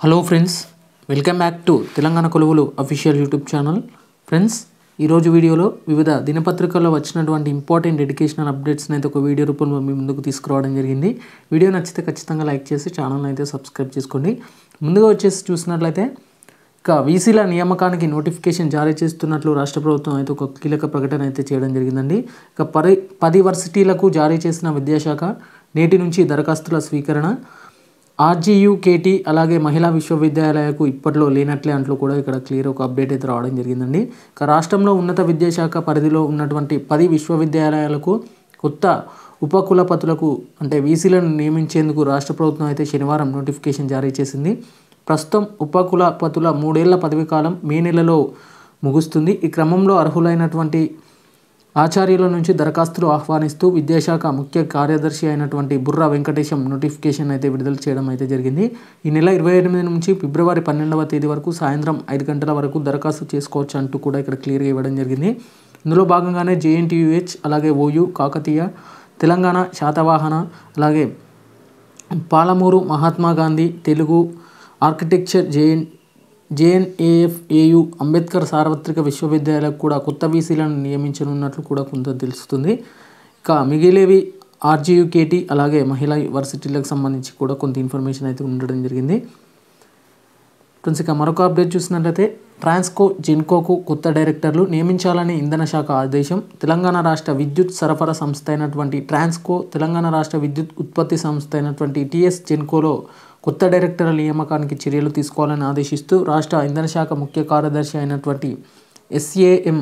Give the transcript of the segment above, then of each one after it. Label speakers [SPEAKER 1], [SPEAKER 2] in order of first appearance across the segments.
[SPEAKER 1] Hello friends, welcome back to Telangana కొలువులు official YouTube channel. Friends, ఈరోజు వీడియోలో వివిధ దినపత్రికల్లో వచ్చినటువంటి ఇంపార్టెంట్ ఎడ్యుకేషనల్ అప్డేట్స్ని అయితే ఒక వీడియో రూపంలో మీ ముందుకు తీసుకురావడం జరిగింది. వీడియో నచ్చితే ఖచ్చితంగా లైక్ చేసి ఛానల్ని అయితే సబ్స్క్రైబ్ చేసుకోండి. ముందుగా వచ్చేసి చూసినట్లయితే ఇక వీసీల నియామకానికి నోటిఫికేషన్ జారీ చేస్తున్నట్లు రాష్ట్ర ప్రభుత్వం అయితే ఒక కీలక ప్రకటన అయితే చేయడం జరిగిందండి. ఇక 10 వర్సిటీలకు జారీ చేసిన విద్యాశాఖ నేటి నుంచి దరఖాస్తుల స్వీకరణ. ఆర్జీయూ, కేటీ అలాగే మహిళా విశ్వవిద్యాలయాలకు ఇప్పట్లో లేనట్లే అంటూ కూడా ఇక్కడ క్లియర్ ఒక అప్డేట్ అయితే రావడం జరిగిందండి. ఇక రాష్ట్రంలో ఉన్నత విద్యాశాఖ పరిధిలో ఉన్నటువంటి 10 విశ్వవిద్యాలయాలకు కొత్త ఉపకులపతులకు అంటే వీసీలను నియమించేందుకు రాష్ట్ర ప్రభుత్వం అయితే శనివారం నోటిఫికేషన్ జారీ చేసింది. ప్రస్తుతం ఉపకులపతుల 3 ఏళ్ల పదవీ కాలం మే నెలలో ముగుస్తుంది. ఈ క్రమంలో అర్హులైనటువంటి ఆచార్యుల నుంచి దరఖాస్తులు ఆహ్వానిస్తూ విద్యాశాఖ ముఖ్య కార్యదర్శి అయినటువంటి బుర్రా వెంకటేశం నోటిఫికేషన్ అయితే విడుదల చేయడం అయితే జరిగింది. ఈ నెల 28 నుంచి ఫిబ్రవరి 12వ తేదీ వరకు సాయంత్రం 5 గంటల వరకు దరఖాస్తు చేసుకోవచ్చు అంటూ కూడా ఇక్కడ క్లియర్గా ఇవ్వడం జరిగింది. ఇందులో భాగంగానే జేఎన్టీయూహెచ్, అలాగే ఓయూ, కాకతీయ, తెలంగాణ శాతవాహన, అలాగే Palamuru Mahatma Gandhi Telugu, architecture, JNAF, AU, Ambedkar సార్వత్రిక విశ్వవిద్యాలయాలకు కూడా కొత్త వీసీలను నియమించనున్నట్లు కూడా కొంత తెలుస్తుంది. ఇక మిగిలేవి ఆర్జీయూ, కేటీ అలాగే మహిళా యూనివర్సిటీలకు సంబంధించి కూడా కొంత ఇన్ఫర్మేషన్ అయితే ఉండడం జరిగింది. ఫ్రెండ్స్, ఇక మరొక అప్డేట్ చూసినట్లయితే ట్రాన్స్కో, జెన్కోకు కొత్త డైరెక్టర్లు నియమించాలని ఇంధన శాఖ ఆదేశం. తెలంగాణ రాష్ట్ర విద్యుత్ సరఫరా సంస్థ అయినటువంటి ట్రాన్స్కో, తెలంగాణ రాష్ట్ర విద్యుత్ ఉత్పత్తి సంస్థ అయినటువంటి టీఎస్ జెన్కోలో కొత్త డైరెక్టర్ల నియామకానికి చర్యలు తీసుకోవాలని ఆదేశిస్తూ రాష్ట్ర ఇంధన శాఖ ముఖ్య కార్యదర్శి అయినటువంటి ఎస్ఏఎం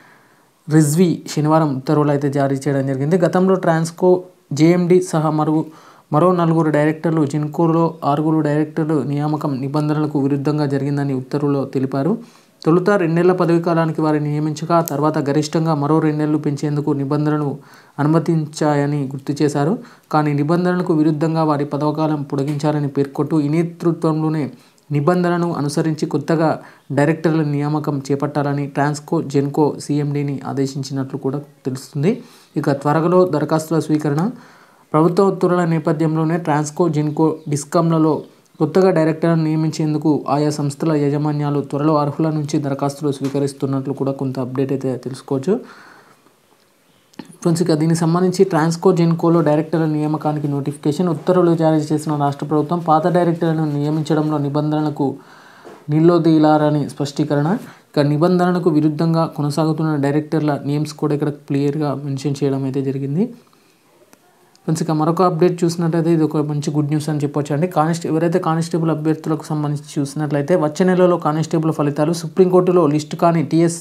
[SPEAKER 1] రిజ్వీ శనివారం ఉత్తర్వులు అయితే జారీ చేయడం జరిగింది. గతంలో ట్రాన్స్కో జేఎండి సహా మరో 4 డైరెక్టర్లు, జెన్కోలో 6 డైరెక్టర్లు నియామకం నిబంధనలకు విరుద్ధంగా జరిగిందని ఉత్తర్వులో తెలిపారు. తొలుత 2 ఏళ్ల పదవీ కాలానికి వారిని నియమించగా తర్వాత గరిష్టంగా మరో 2 ఏళ్లు పెంచేందుకు నిబంధనలు అనుమతించాయని గుర్తు చేశారు. కానీ నిబంధనలకు విరుద్ధంగా వారి పదవకాలం పొడిగించారని పేర్కొంటూ ఈ నేతృత్వంలోనే నిబంధనలను అనుసరించి కొత్తగా డైరెక్టర్ల నియామకం చేపట్టాలని ట్రాన్స్కో, జెన్కో సీఎండీని ఆదేశించినట్లు కూడా తెలుస్తుంది. ఇక త్వరలో దరఖాస్తుల స్వీకరణ. ప్రభుత్వ ఉత్తర్వుల నేపథ్యంలోనే ట్రాన్స్కో, జెన్కో, డిస్కామ్లలో కొత్తగా డైరెక్టర్లను నియమించేందుకు ఆయా సంస్థల యాజమాన్యాలు త్వరలో అర్హుల నుంచి దరఖాస్తులు స్వీకరిస్తున్నట్లు కూడా కొంత అప్డేట్ అయితే తెలుసుకోవచ్చు. ఫ్రెండ్స్, ఇక దీనికి సంబంధించి ట్రాన్స్కో, జెన్కోలో డైరెక్టర్ల నియామకానికి నోటిఫికేషన్ ఉత్తర్వులు జారీ చేసిన రాష్ట్ర ప్రభుత్వం పాత డైరెక్టర్లను నియమించడంలో నిబంధనలకు నిల్లోదీలారని స్పష్టీకరణ. ఇక నిబంధనలకు విరుద్ధంగా కొనసాగుతున్న డైరెక్టర్ల నేమ్స్ కూడా ఇక్కడ క్లియర్గా మెన్షన్ చేయడం అయితే జరిగింది. ఫ్రెండ్స్, ఇక మరొక అప్డేట్ చూసినట్లయితే ఇది ఒక మంచి గుడ్ న్యూస్ అని చెప్పొచ్చు అండి. ఎవరైతే కానిస్టేబుల్ అభ్యర్థులకు సంబంధించి చూసినట్లయితే వచ్చే నెలలో కానిస్టేబుల్ ఫలితాలు. సుప్రీంకోర్టులో లిస్టు కాని టీఎస్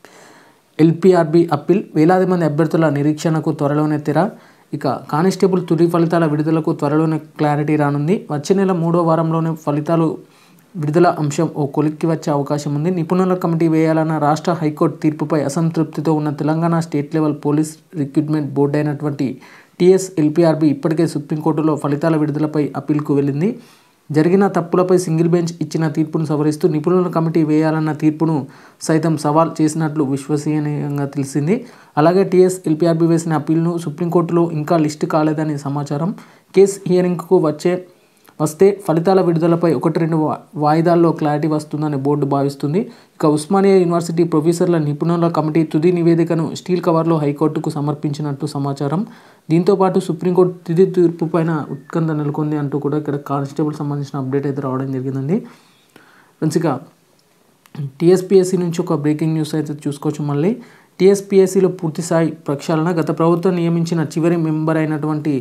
[SPEAKER 1] ఎల్పీఆర్బీ అప్పీల్. వేలాది మంది అభ్యర్థుల నిరీక్షణకు త్వరలోనే తెర. ఇక కానిస్టేబుల్ తుది ఫలితాల విడుదలకు త్వరలోనే క్లారిటీ రానుంది. వచ్చే నెల 3వ వారంలోనే ఫలితాలు విడుదల అంశం ఓ కొలిక్కి వచ్చే అవకాశం ఉంది. నిపుణుల కమిటీ వేయాలన్న రాష్ట్ర హైకోర్టు తీర్పుపై అసంతృప్తితో ఉన్న Telangana state level police recruitment board అయినటువంటి టీఎస్ ఎల్పీఆర్బీ ఇప్పటికే సుప్రీంకోర్టులో ఫలితాల విడుదలపై అప్పీల్కు వెళ్ళింది. జరిగిన తప్పులపై సింగిల్ బెంచ్ ఇచ్చిన తీర్పును సవరిస్తూ నిపుణుల కమిటీ వేయాలన్న తీర్పును సైతం సవాల్ చేసినట్లు విశ్వసనీయంగా తెలిసింది. అలాగే టీఎస్ ఎల్పీఆర్బీ వేసిన అప్పీల్ను సుప్రీంకోర్టులో ఇంకా లిస్టు కాలేదని సమాచారం. కేసు హియరింగ్కు వస్తే ఫలితాల విడుదలపై 1-2 వాయిదాల్లో క్లారిటీ వస్తుందని బోర్డు భావిస్తుంది. ఇక ఉస్మానియా యూనివర్సిటీ ప్రొఫెసర్ల నిపుణుల కమిటీ తుది నివేదికను స్టీల్ కవర్లో హైకోర్టుకు సమర్పించినట్టు సమాచారం. దీంతోపాటు సుప్రీంకోర్టు తుది తీర్పుపైన ఉత్కంఠ నెలకొంది అంటూ కూడా ఇక్కడ కానిస్టేబుల్ సంబంధించిన అప్డేట్ అయితే రావడం జరిగిందండి. ఫ్రెండ్స్, ఇక టీఎస్పీఎస్సీ నుంచి ఒక బ్రేకింగ్ న్యూస్ అయితే చూసుకోవచ్చు. మళ్ళీ టీఎస్పీఎస్సీలో పూర్తిస్థాయి ప్రక్షాళన. గత ప్రభుత్వం నియమించిన చివరి మెంబర్ అయినటువంటి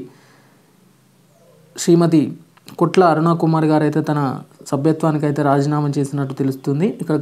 [SPEAKER 1] శ్రీమతి కొట్ల అరుణ కుమార్ గారు అయితే తన సభ్యత్వానికి అయితే రాజీనామా చేసినట్టు తెలుస్తుంది. ఇక్కడ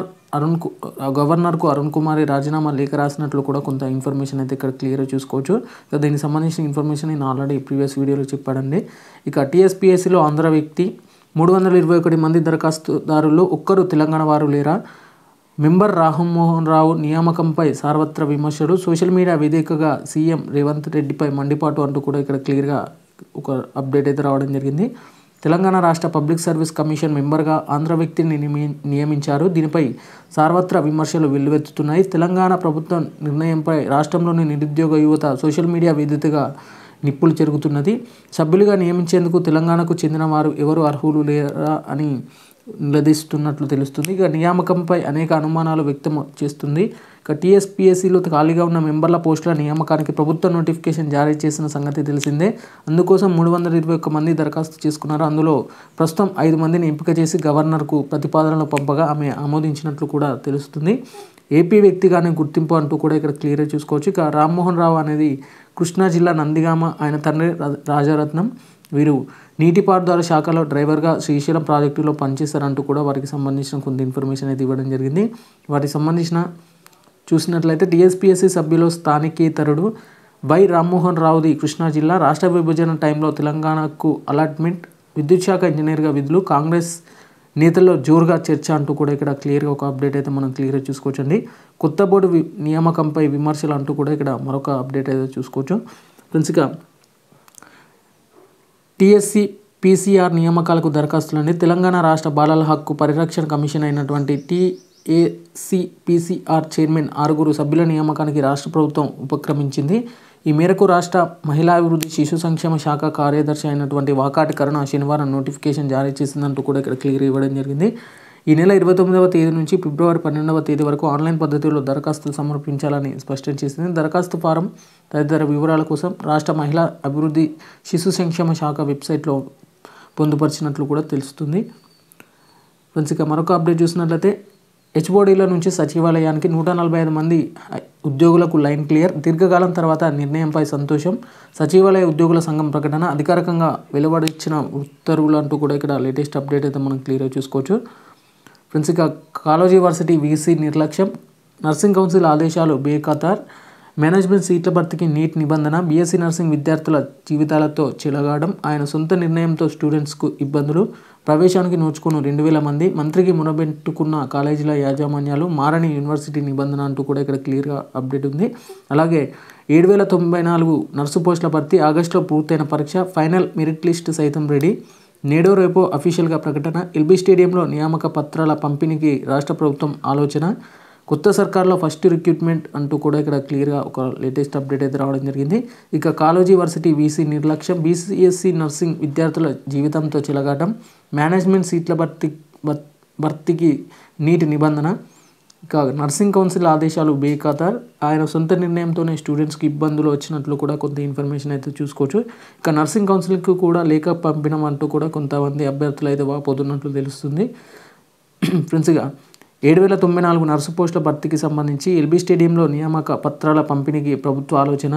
[SPEAKER 1] గవర్నర్కు అరుణ్ కుమార్ రాజీనామా లేఖ రాసినట్లు కూడా కొంత ఇన్ఫర్మేషన్ అయితే ఇక్కడ క్లియర్గా చూసుకోవచ్చు. ఇక దీనికి సంబంధించిన ఇన్ఫర్మేషన్ నేను ఆల్రెడీ ప్రీవియస్ వీడియోలో చెప్పాడండి. ఇక టీఎస్పీఎస్సీలో ఆంధ్ర వ్యక్తి 321 మంది దరఖాస్తుదారుల్లో ఒక్కరు తెలంగాణ వారు లేరా. మెంబర్ రామ్మోహన్ రావు నియామకంపై సార్వత్ర విమర్శలు. సోషల్ మీడియా వేదికగా సీఎం రేవంత్ రెడ్డిపై మండిపాటు అంటూ కూడా ఇక్కడ క్లియర్గా ఒక అప్డేట్ అయితే రావడం జరిగింది. తెలంగాణ రాష్ట్ర పబ్లిక్ సర్వీస్ కమిషన్ మెంబర్గా ఆంధ్ర వ్యక్తిని నియమించారు. దీనిపై సార్వత్ర విమర్శలు వెల్లువెత్తుతున్నాయి. తెలంగాణ ప్రభుత్వం నిర్ణయంపై రాష్ట్రంలోని నిరుద్యోగ యువత సోషల్ మీడియా వేదికగా నిప్పులు చెరుగుతున్నది. సభ్యులుగా నియమించేందుకు తెలంగాణకు చెందిన వారు ఎవరు అర్హులు లేరా అని నిలదీస్తున్నట్లు తెలుస్తుంది. ఇక నియామకంపై అనేక అనుమానాలు వ్యక్తం చేస్తుంది. ఇక టీఎస్పీఎస్సీలో ఖాళీగా ఉన్న మెంబర్ల పోస్టుల నియామకానికి ప్రభుత్వ నోటిఫికేషన్ జారీ చేసిన సంగతి తెలిసిందే. అందుకోసం 321 మంది దరఖాస్తు చేసుకున్నారు. అందులో ప్రస్తుతం 5 మందిని ఎంపిక చేసి గవర్నర్కు ప్రతిపాదనలు పంపగా ఆమె ఆమోదించినట్లు కూడా తెలుస్తుంది. ఏపీ వ్యక్తిగానే గుర్తింపు అంటూ కూడా ఇక్కడ క్లియర్గా చూసుకోవచ్చు. ఇక రామ్మోహన్ రావు అనేది కృష్ణా జిల్లా నందిగామ, ఆయన తండ్రి రాజరత్నం. వీరు నీటిపారుదల శాఖలో డ్రైవర్గా శ్రీశైలం ప్రాజెక్టులో పనిచేస్తారంటూ కూడా వారికి సంబంధించిన కొంత ఇన్ఫర్మేషన్ అయితే ఇవ్వడం జరిగింది. వాటికి సంబంధించిన చూసినట్లయితే టీఎస్పీఎస్సీ సభ్యులు స్థానికేతరుడు వై రామ్మోహన్ రావుది కృష్ణా జిల్లా. రాష్ట్ర విభజన టైంలో తెలంగాణకు అలాట్మెంట్, విద్యుత్ శాఖ ఇంజనీర్గా విధులు, కాంగ్రెస్ నేతల్లో జోరుగా చర్చ అంటూ కూడా ఇక్కడ క్లియర్గా ఒక అప్డేట్ అయితే మనం క్లియర్గా చూసుకోవచ్చండి. కొత్త బోర్డు నియామకంపై విమర్శలు అంటూ కూడా ఇక్కడ మరొక అప్డేట్ అయితే చూసుకోవచ్చు. ఫ్రెండ్స్, ఇక టీఎస్సీ పీసీఆర్ నియామకాలకు దరఖాస్తులండి. తెలంగాణ రాష్ట్ర బాలల హక్కు పరిరక్షణ కమిషన్ అయినటువంటి టీఏసీ పీసీఆర్ చైర్మన్ 6 సభ్యుల నియామకానికి రాష్ట్ర ప్రభుత్వం ఉపక్రమించింది. ఈ మేరకు రాష్ట్ర మహిళా అభివృద్ధి శిశు సంక్షేమ శాఖ కార్యదర్శి అయినటువంటి వాకాటి కరుణ శనివారం నోటిఫికేషన్ జారీ చేసిందంటూ కూడా ఇక్కడ క్లియర్ ఇవ్వడం జరిగింది. ఈ నెల 29వ తేదీ నుంచి ఫిబ్రవరి 12వ తేదీ వరకు ఆన్లైన్ పద్ధతిలో దరఖాస్తులు సమర్పించాలని స్పష్టం చేసింది. దరఖాస్తు ఫారం తదితర వివరాల కోసం రాష్ట్ర మహిళా అభివృద్ధి శిశు సంక్షేమ శాఖ వెబ్సైట్లో పొందుపరిచినట్లు కూడా తెలుస్తుంది. ఫ్రెండ్స్, ఇక మరొక అప్డేట్ చూసినట్లయితే హెచ్ఓడీల నుంచి సచివాలయానికి 145 మంది ఉద్యోగులకు లైన్ క్లియర్. దీర్ఘకాలం తర్వాత నిర్ణయంపై సంతోషం. సచివాలయ ఉద్యోగుల సంఘం ప్రకటన అధికారికంగా వెలువడించిన ఉత్తర్వులు అంటూ కూడా ఇక్కడ లేటెస్ట్ అప్డేట్ అయితే మనం క్లియర్గా చూసుకోవచ్చు. ఫ్రెండ్స్, ఇక కాలేజీ వర్సిటీ వీసీ నిర్లక్ష్యం, నర్సింగ్ కౌన్సిల్ ఆదేశాలు బేఖతార్, మేనేజ్మెంట్ సీట్ల భర్తీకి నీట్ నిబంధన, బీఎస్సీ నర్సింగ్ విద్యార్థుల జీవితాలతో చెలగాడం, ఆయన సొంత నిర్ణయంతో స్టూడెంట్స్కు ఇబ్బందులు, ప్రవేశానికి నోచుకున్న 2000 మంది, మంత్రికి మునబెట్టుకున్న కాలేజీల యాజమాన్యాలు, మారని యూనివర్సిటీ నిబంధన అంటూ కూడా ఇక్కడ క్లియర్గా అప్డేట్ ఉంది. అలాగే 7094 నర్సు పోస్టుల భర్తీ, ఆగస్టులో పూర్తయిన పరీక్ష, ఫైనల్ మెరిట్ లిస్ట్ సైతం రెడీ, నేడో రేపో అఫీషియల్గా ప్రకటన, ఎల్బీ స్టేడియంలో నియామక పత్రాల పంపిణీకి రాష్ట్ర ప్రభుత్వం ఆలోచన, కొత్త సర్కార్లో ఫస్ట్ రిక్రూట్మెంట్ అంటూ కూడా ఇక్కడ క్లియర్గా ఒక లేటెస్ట్ అప్డేట్ అయితే రావడం జరిగింది. ఇక కాలేజీ వర్సిటీ వీసీ నిర్లక్ష్యం, బీసీఎస్సీ నర్సింగ్ విద్యార్థుల జీవితంతో చెలగాటం, మేనేజ్మెంట్ సీట్ల భర్తీకి నీటి నిబంధన, ఇక నర్సింగ్ కౌన్సిల్ ఆదేశాలు బేఖతార్, ఆయన సొంత నిర్ణయంతోనే స్టూడెంట్స్కి ఇబ్బందులు వచ్చినట్లు కూడా కొంత ఇన్ఫర్మేషన్ అయితే చూసుకోవచ్చు. ఇక నర్సింగ్ కౌన్సిల్కి కూడా లేఖ పంపిణం అంటూ కూడా కొంతమంది అభ్యర్థులు అయితే వాపోతున్నట్లు తెలుస్తుంది. ఫ్రెండ్స్గా 7094 నర్సు పోస్టుల భర్తీకి సంబంధించి ఎల్బీ స్టేడియంలో నియామక పత్రాల పంపిణీకి ప్రభుత్వ ఆలోచన,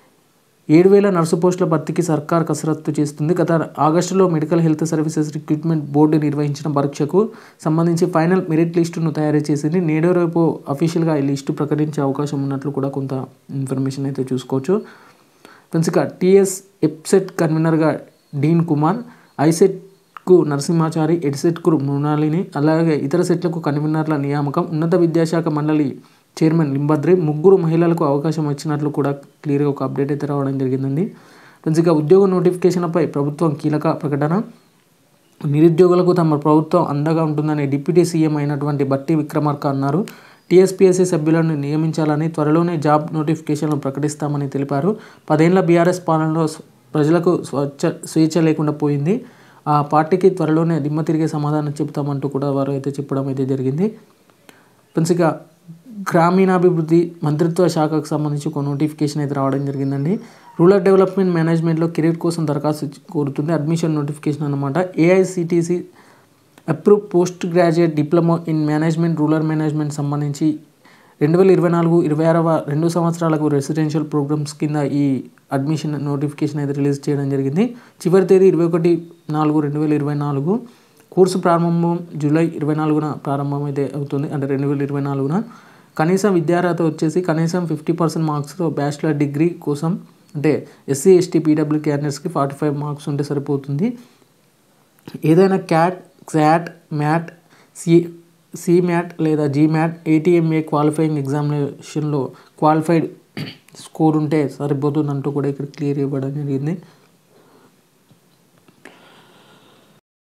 [SPEAKER 1] 7000 నర్సు పోస్టుల భర్తీకి సర్కార్ కసరత్తు చేస్తుంది. గత ఆగస్టులో medical health services recruitment board నిర్వహించిన పరీక్షకు సంబంధించి ఫైనల్ మెరిట్ లిస్టును తయారు చేసింది. నేడో రేపు అఫీషియల్గా ఈ లిస్టు ప్రకటించే అవకాశం ఉన్నట్లు కూడా కొంత ఇన్ఫర్మేషన్ అయితే చూసుకోవచ్చు. ఫ్రెండ్స్, ఇక టీఎస్ ఎప్సెట్ కన్వీనర్గా డీన్ కుమార్, ఐసెట్కు నరసింహాచారి, ఎడ్సెట్కు మృణాలిని, అలాగే ఇతర సెట్లకు కన్వీనర్ల నియామకం, ఉన్నత విద్యాశాఖ మండలి చైర్మన్ లింబద్రి, 3 మహిళలకు అవకాశం ఇచ్చినట్లు కూడా క్లియర్గా ఒక అప్డేట్ అయితే రావడం జరిగిందండి. ఫ్రెండ్స్, ఇక ఉద్యోగ నోటిఫికేషన్పై ప్రభుత్వం కీలక ప్రకటన, నిరుద్యోగులకు తమ ప్రభుత్వం అండగా ఉంటుందని డిప్యూటీ సీఎం అయినటువంటి బట్టి విక్రమార్క అన్నారు. టీఎస్పీఎస్సీ సభ్యులను నియమించాలని త్వరలోనే జాబ్ నోటిఫికేషన్లు ప్రకటిస్తామని తెలిపారు. 10 ఏళ్ల బీఆర్ఎస్ పాలనలో ప్రజలకు స్వేచ్ఛ లేకుండా పోయింది. ఆ పార్టీకి త్వరలోనే దిమ్మ తిరిగే సమాధానం చెబుతామంటూ కూడా వారు అయితే చెప్పడం అయితే జరిగింది. ఫ్రెండ్స్, ఇక గ్రామీణాభివృద్ధి మంత్రిత్వ శాఖకు సంబంధించి ఒక నోటిఫికేషన్ అయితే రావడం జరిగిందండి. రూరల్ డెవలప్మెంట్ మేనేజ్మెంట్లో కెరీర్ కోసం దరఖాస్తు కోరుతుంది. అడ్మిషన్ నోటిఫికేషన్ అన్నమాట. AICTE approve post graduate diploma in management rural management సంబంధించి 2024-26 2 సంవత్సరాలకు రెసిడెన్షియల్ ప్రోగ్రామ్స్ కింద ఈ అడ్మిషన్ నోటిఫికేషన్ అయితే రిలీజ్ చేయడం జరిగింది. చివరి తేదీ 21/4/2024. కోర్సు ప్రారంభం జూలై 24న ప్రారంభం అయితే అవుతుంది, అంటే 2024న. కనీసం విద్యార్హత వచ్చేసి కనీసం 50% మార్క్స్తో బ్యాచిలర్ డిగ్రీ కోసం, అంటే ఎస్సీ ఎస్టీ పీడబ్ల్యూ క్యాండిడేట్స్కి 45 మార్క్స్ ఉంటే సరిపోతుంది. ఏదైనా క్యాట్, క్సాట్, మ్యాట్, సిమ్యాట్ లేదా జీమ్యాట్, ఏటీఎంఏ క్వాలిఫైయింగ్ ఎగ్జామినేషన్లో క్వాలిఫైడ్ స్కోర్ ఉంటే సరిపోతుంది అంటూ కూడా ఇక్కడ క్లియర్ ఇవ్వడం జరిగింది.